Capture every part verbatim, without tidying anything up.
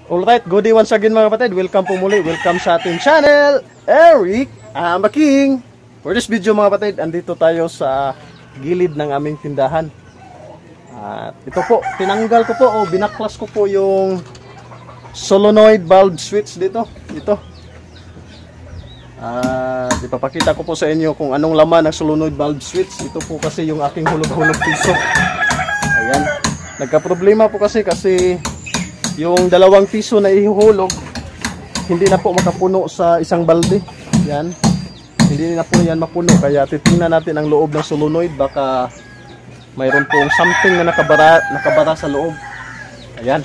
Alright, good day once again mga kapatid. Welcome po muli. Welcome sa ating channel, Eric Amaking. For this video mga kapatid, andito tayo sa gilid ng aming tindahan. At ito po, tinanggal ko po o binaklas ko po yung solenoid valve switch dito. Ito. At ipapakita ko po sa inyo kung anong laman ng solenoid valve switch. Ito po kasi yung aking hulog-hulog piso. Ayan. Nagka-problema po kasi kasi yung dalawang piso na ihuhulog hindi na po makapuno sa isang balde. Yan. Hindi na po yan mapuno. Kaya titingnan natin ang loob ng solenoid. Baka mayroon pong something na nakabara, nakabara sa loob. Ayan.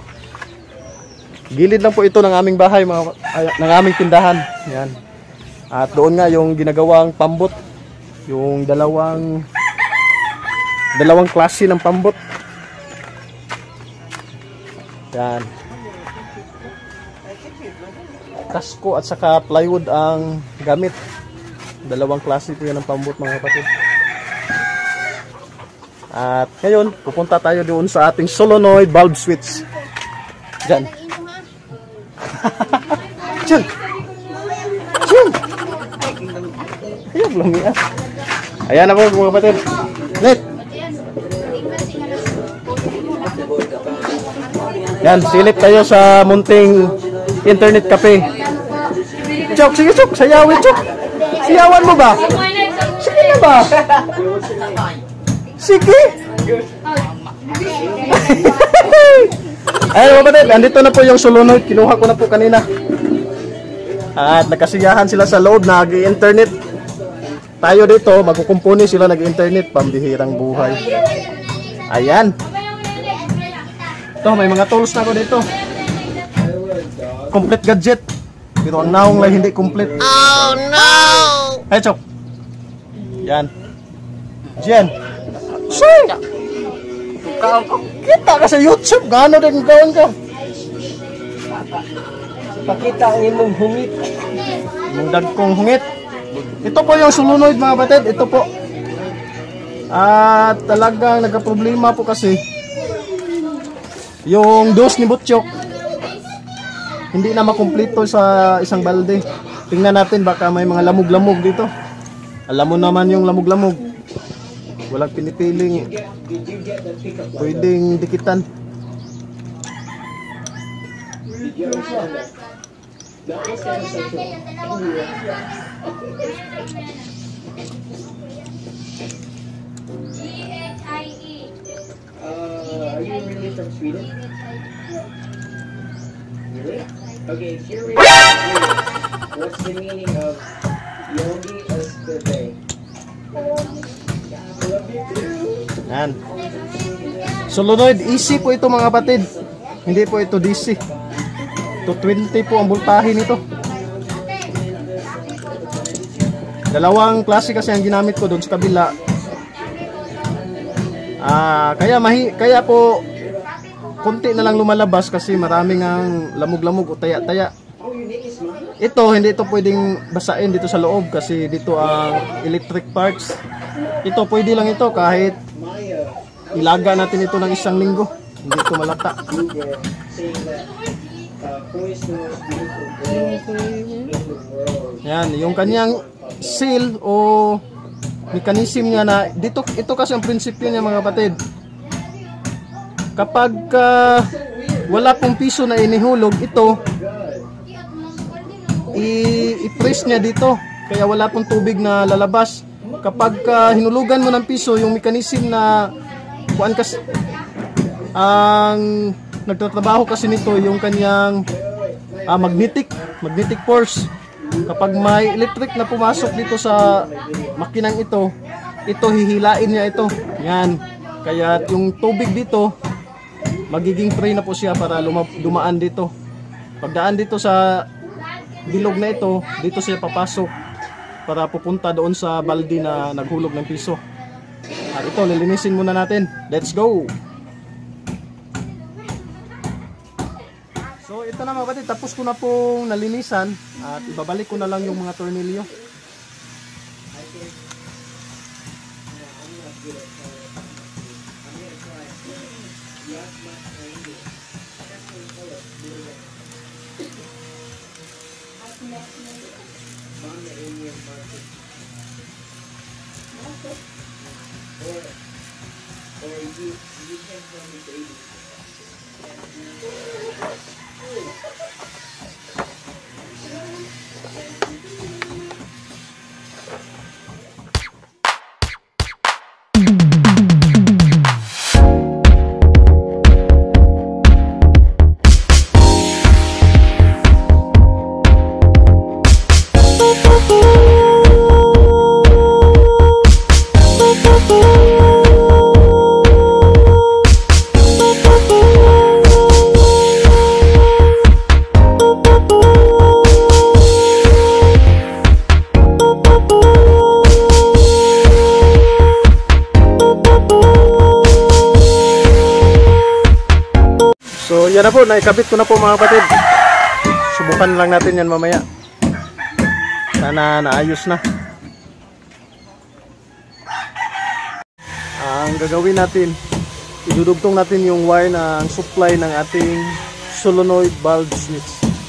Gilid lang po ito ng aming bahay, mga, ay, ng aming tindahan. Yan. At doon nga yung ginagawang pambot. Yung dalawang dalawang klase ng pambot. Yan. Kasko at saka plywood ang gamit. Dalawang klase po yan ng pambot mga kapatid. At ngayon, pupunta tayo doon sa ating solenoid valve switch. Diyan. Diyan. Diyan. Ayun, lumia. Ayan na po mga kapatid. Net. Yan, silip tayo sa munting internet cafe. Chok, sige Chok, sayawin Chok. Siyawan mo ba? Sige na ba? Sige. Ayun mga kapatid, andito na po yung solenoid. Kinuha ko na po kanina. At nagkasiyahan sila sa loob, nag-internet. Tayo dito, magkukumpuni sila nag-internet. Pambihirang buhay. Ayan. Ito, may mga tools na ako dito. Complete gadget. Pero ang naong lang hindi complete. Oh no! Ay, Chok. Yan. Jen. Sir! Kita ka sa YouTube. Gano din gawin ka? Pakita ang imong hungit. Yung dagkong hungit. Ito po yung solenoid mga batid. Ito po. At talagang nagka-problema po kasi yung dos ni Butchok hindi na makumpleto sa isang balde. Tingnan natin baka may mga lamog-lamog dito. Alam mo naman yung lamog-lamog. Walang pinipiling pwedeng dikitan. Uh, are you really from Sweden? Really? Okay, here we go. What's the meaning of Yogi Esteve? Love you too. Yan. Solenoid, easy po ito mga kapatid. Hindi po ito D C. two twenty po ang voltahe nito. Dalawang klase kasi ang ginamit ko doon sa kabila. Ah, kaya mahi kaya po konti na lang lumalabas kasi maraming ang lamog-lamog o taya-taya. Ito hindi ito pwedeng basain dito sa loob kasi dito ang electric parts. Ito pwede lang ito kahit ilaga natin ito ng isang linggo. Hindi ito malata. Yan, yung kanyang seal o mechanism niya na dito, ito kasi ang prinsipyo niya mga kapatid. Kapag uh, wala pong piso na inihulog, ito i-press niya dito kaya wala pong tubig na lalabas. Kapag uh, hinulugan mo ng piso, yung mechanism na kuan kasi ang nagtatrabaho kasi nito yung kanyang uh, magnetic magnetic force. Kapag may electric na pumasok dito sa makinang ito, ito hihilain niya ito. Yan. Kaya yung tubig dito, magiging free na po siya para dumaan dito. Pagdaan dito sa bilog na ito, dito siya papasok para pupunta doon sa balde na naghulog ng piso. At ito, lilinisin muna natin. Let's go! So ito na mga kapatid, tapos ko na pong nalinisan at ibabalik ko na lang yung mga tornilyo. So yan na po, naikabit ko na po mga kapatid. Subukan lang natin yan mamaya. Sana naayos na. Ang gagawin natin, idudugtong natin yung wire ng supply ng ating solenoid valve switch.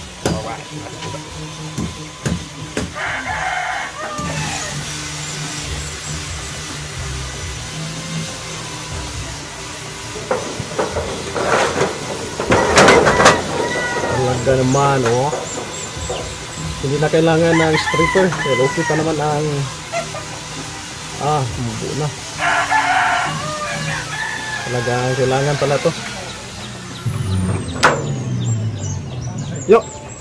Talaga naman, oh. Hindi na kailangan ng stripper. Pero okay pa naman ang ah, mabuo na. Talagang kailangan pala to. Yo.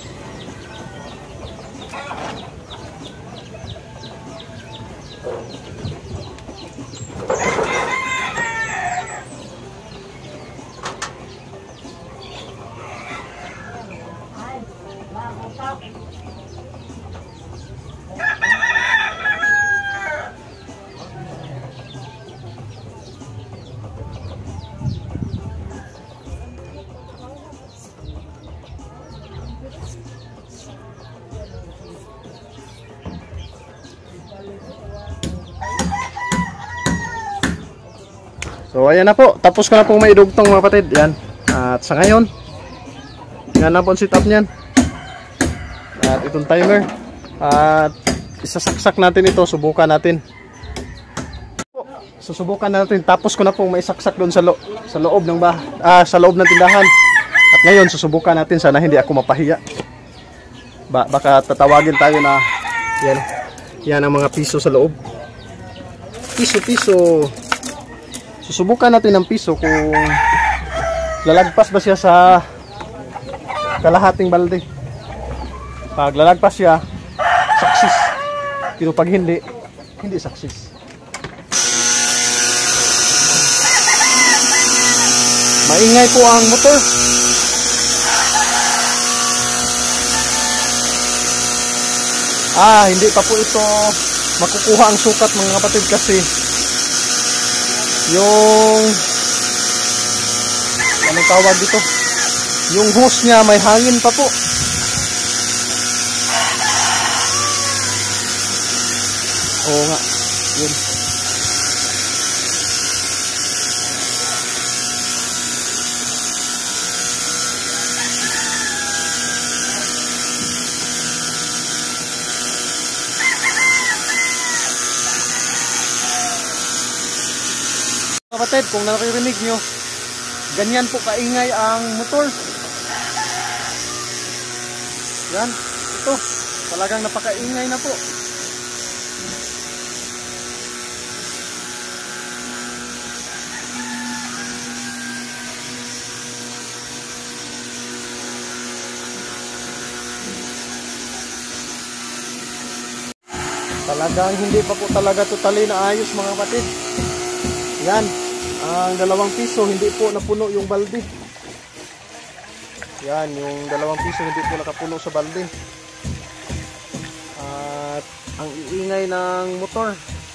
So ayan na po, tapos ko na pong maidugtong mga kapatid. Yan. At sa ngayon, yan na po ang setup niyan. At itong timer. At isasaksak natin ito, subukan natin. Susubukan natin, tapos ko na pong maisaksak doon sa, lo sa loob ng bah ah, sa loob ng tindahan. At ngayon susubukan natin, sana hindi ako mapahiya. Ba baka tatawagin tayo na yan, yan ang mga piso sa loob. Piso, piso. Susubukan natin ng piso kung lalagpas ba siya sa kalahating balde. Pag lalagpas siya, success. Pero pag hindi, hindi success. Maingay po ang motor. Ah, hindi pa po ito makukuha ang sukat mga kapatid kasi yung anong tawag dito, yung hose niya may hangin pa po. Oo nga, yun. Kapatid, kung naririnig nyo, ganyan po kaingay ang motor. Yan, ito, talagang napakaingay na po. Talagang hindi pa po talaga totally na ayos mga kapatid. Yan, ang dalawang piso hindi po napuno yung balde. Yan, yung dalawang piso hindi po nakapuno sa balde. At ang iingay ng motor.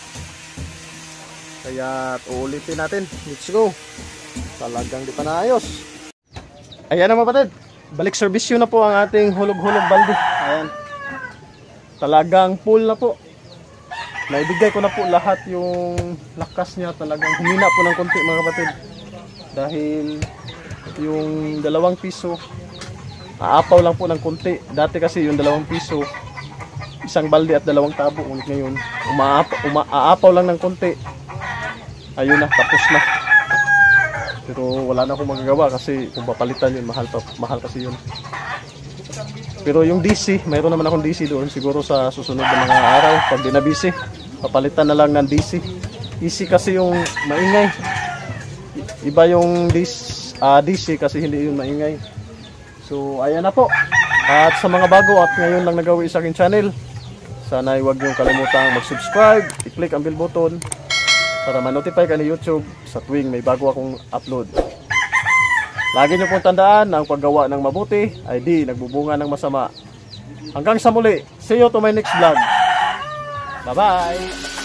Kaya uulitin natin. Let's go. Talagang di pa naayos. Ayan na mga kapatid, balik servisyo na po ang ating hulog-hulog balde. Ayan, talagang full na po. Naibigay ko na po lahat yung lakas niya. Talagang humina po ng konti mga kapatid. Dahil yung dalawang piso, aapaw lang po ng konti. Dati kasi yung dalawang piso, isang balde at dalawang tabo. Ngunit ngayon, umaapaw, umaapaw lang ng konti. Ayun na, tapos na. Pero wala na akong magagawa kasi kung papalitan yun, mahal, pa, mahal kasi yun. Pero yung D C, mayroon naman akong D C doon. Siguro sa susunod na mga araw, pag di na busy, papalitan na lang ng D C. Easy kasi yung maingay. Iba yung D C, uh, D C kasi hindi yung maingay. So ayan na po. At sa mga bago at ngayon lang nagawi sa aking channel, sana ay huwag niyong kalimutang mag-subscribe, i-click ang bell button para ma-notify ka ni YouTube sa tuwing may bago akong upload. Lagi niyo pong tandaan na ang paggawa ng mabuti ay di nagbubunga ng masama. Hanggang sa muli, see you to my next vlog. Bye-bye!